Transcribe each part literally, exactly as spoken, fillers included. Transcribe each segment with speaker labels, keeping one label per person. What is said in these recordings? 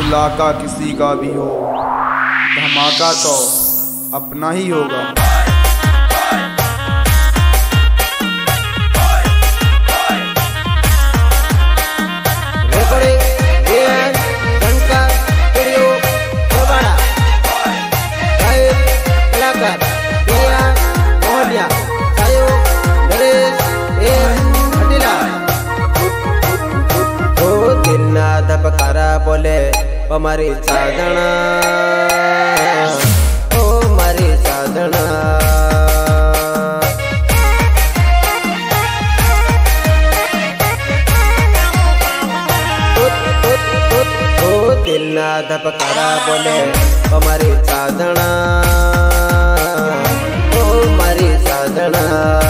Speaker 1: इलाका किसी का भी हो, धमाका तो अपना ही होगा।
Speaker 2: धपकारा बोले ओ मारी साधना, ओ मारी साधना। ओ दिल ना धपकारा बोले ओ मारी साधना, ओ मारी साधना।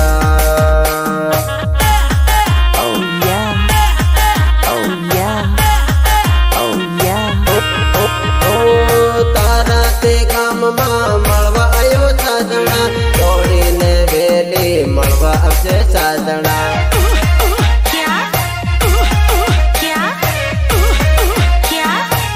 Speaker 2: मलवा आयो साधना, दौड़ी ने वेली मलवा अबसे साधना।
Speaker 3: क्या क्या क्या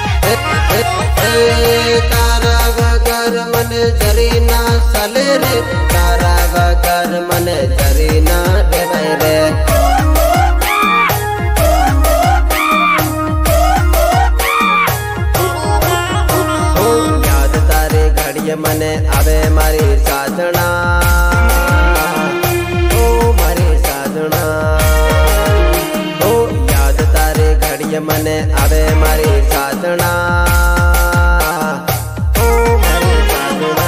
Speaker 2: तारा वगर मन जरी ना सले रे, तारा वगर मन जरी ना रे रे। मने आवे मारी साधना, ओ मारी साधना। ओ याद तारे घड़िया मने आवे मारी साधना, ओ मारी साधना।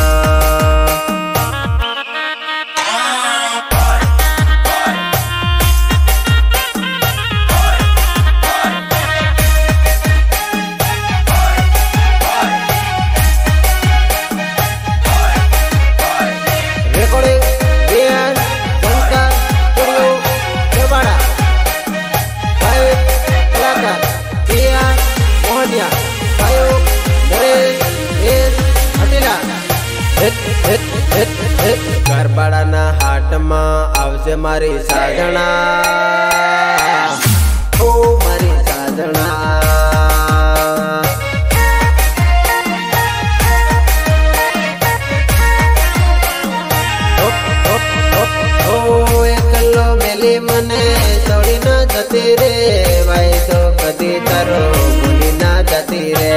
Speaker 2: गरबड़ा ना हाट में आवजे मारी साधना, ओ मारी साधना। ओ, ओ, ओ, ओ एकलो मेली मने छोड़ी ना जती रे, भाई तो कदी तारो भूली ना जती रे।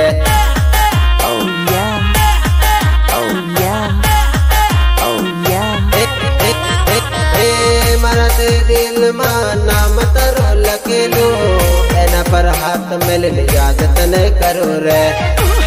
Speaker 2: दिल में नाम तरो लखेलो, एना पर हाथ मेल इजाजत न करो रे।